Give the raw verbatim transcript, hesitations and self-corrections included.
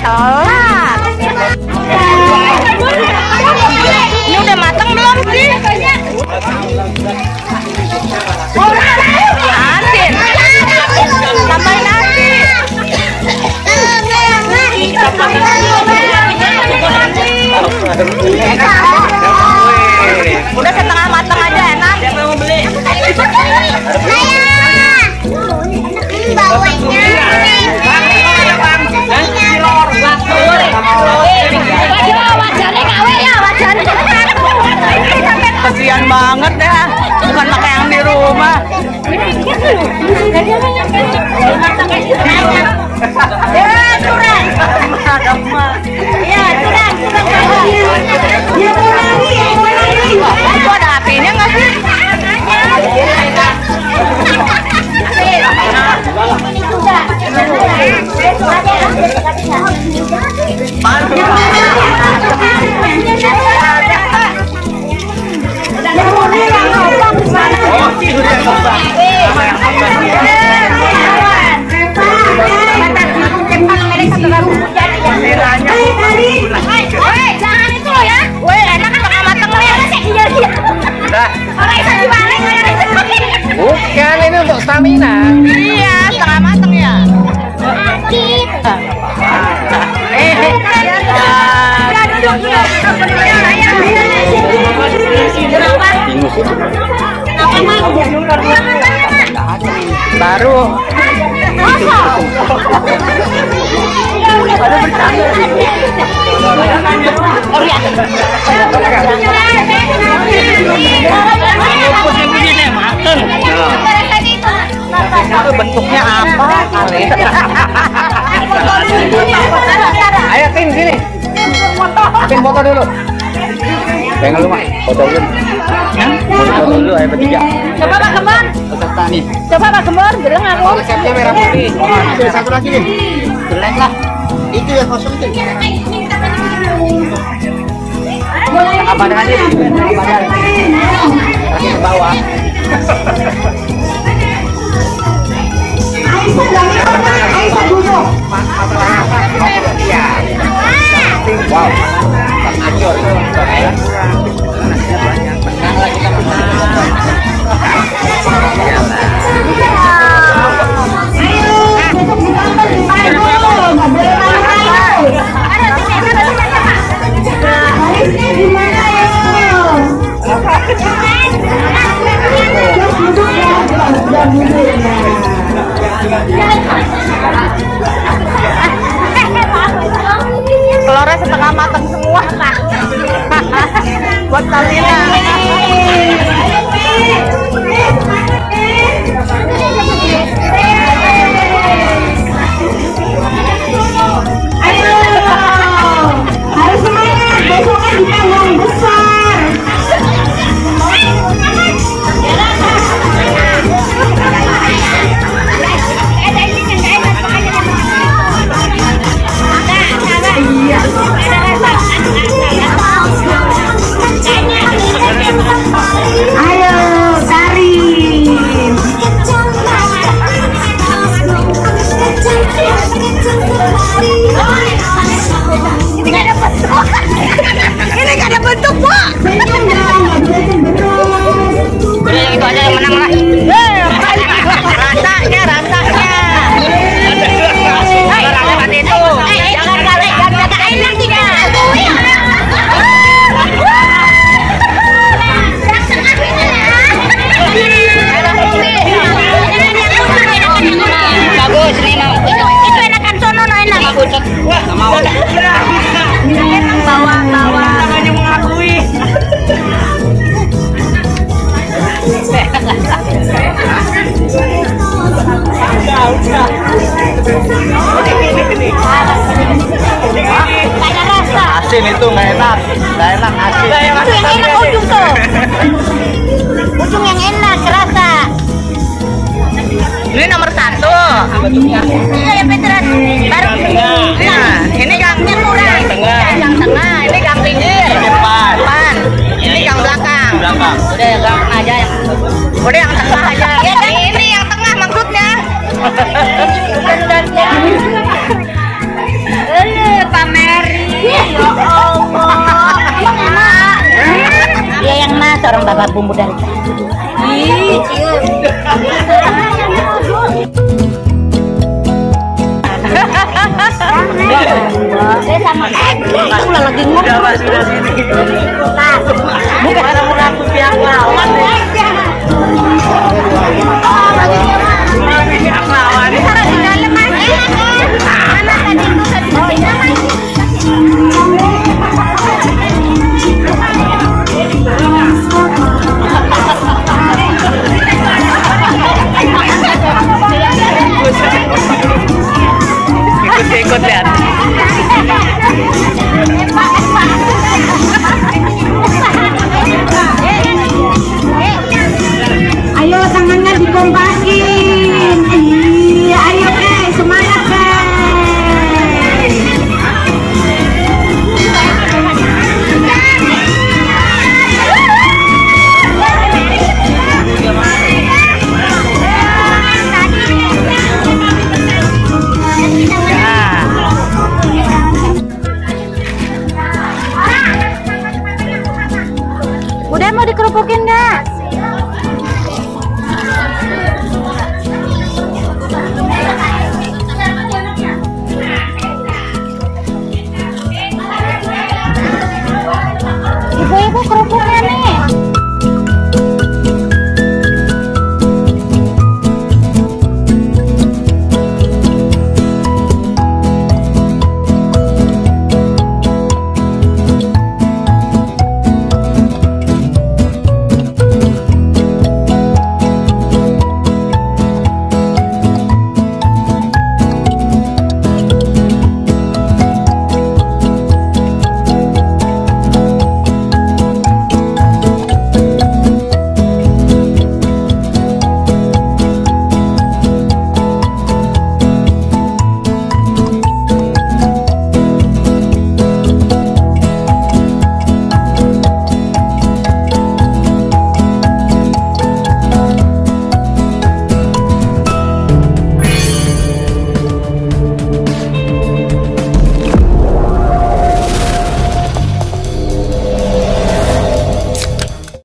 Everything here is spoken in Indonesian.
telat. Ini udah matang belum sih? Asin. Tambahin asin. Udah setengah matang aja enak. Siapa yang mau beli? Bawanya. Kasian banget ya, bukan makan yang di rumah. Ya, curang. Ya, curang, curang. Itu ada apinya nggak sih? Jangan itu loh ya. Woi, enak kan setengah matang loh ya. Bukan, ini untuk stamina. Iya, setengah matang ya. Baru. Baru bercanda. Oh ya. Itu bentuknya apa kali? Ayo Tin sini. Tin foto dulu. Pengen lu mah foto dulu. Foto dulu ayo bertiga. Coba Pak Kembar. Peserta nih. Coba Pak Kembar, bilang aku. Resepnya merah putih. Ada satu lagi nih. Jelek lah. Itu yang kosong tuh. Apa dengan ini? Kaki ke bawah. Wow, hancur. Menang lagi kita menang. Telurnya setengah matang semua. Buat Talina. Ayo, harus semangat. Besok kan kita yang besar. Ayo, Karin. Ini gak ada bentuk. Ini gak ada bentuk, Pak. Udah yang itu aja yang menang lah. Rasanya, rasanya. Rasanya itu. Jangan balik, jangan katakan nanti kan. Bagus nih, itu itu enakan sono no enak. Wah, enggak mau. Bawa bawa. Namanya mengakui. Udah, udah. Nggak ada rasa. Asin itu nggak enak, nggak enak asin. Itu yang enak ujung tuh. Ujung yang enak, kerasa. Ini nomor satu. Iya ya Petra. Baru. Nah, ini yang kurang. Yang tengah. Ini yang pinggir. Depan. Depan. Ini yang belakang. Belakang. Udah yang belakang aja yang. Udah yang tengah aja. Ya kan? Ini yang tengah maksudnya. Benernya. Enak. tambah bumbu dari tadi. Saya sama aku lagi ngomong. Bukan